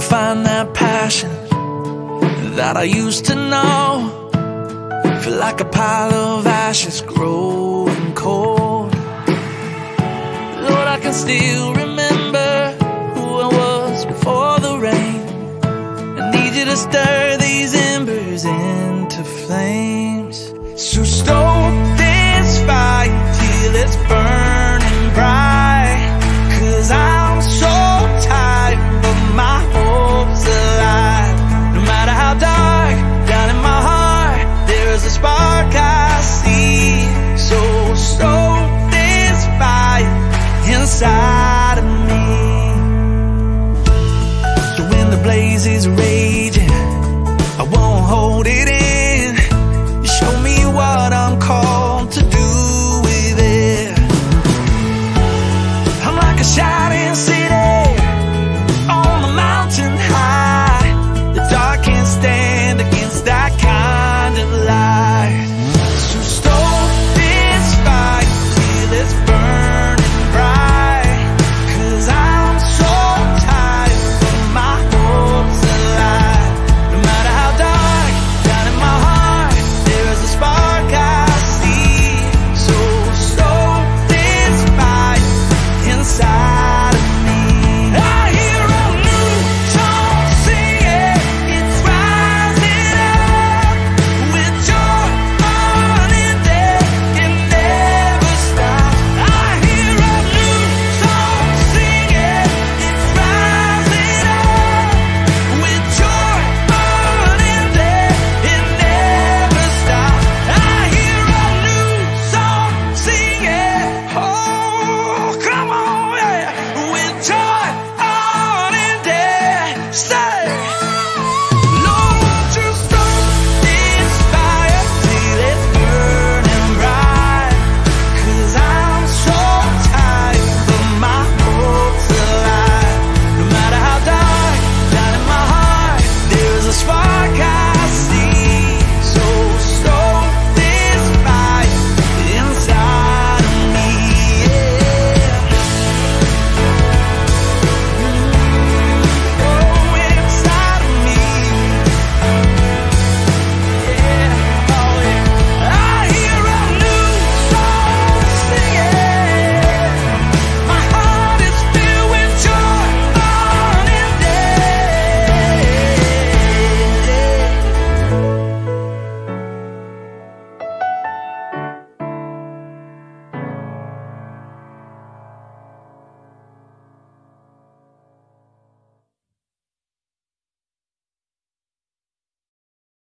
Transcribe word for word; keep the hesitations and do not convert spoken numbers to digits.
find that passion that I used to know. Feel like a pile of ashes growing cold. Lord, I can still remember who I was before the rain. I need you to stir these embers into flames. So stoke this fire till it's burning bright, 'cause I'm so tired of my hopes alive. No matter how dark, down in my heart, there's a spark I see. So stoke this fire inside of me. So when the blaze is raging, I won't hold it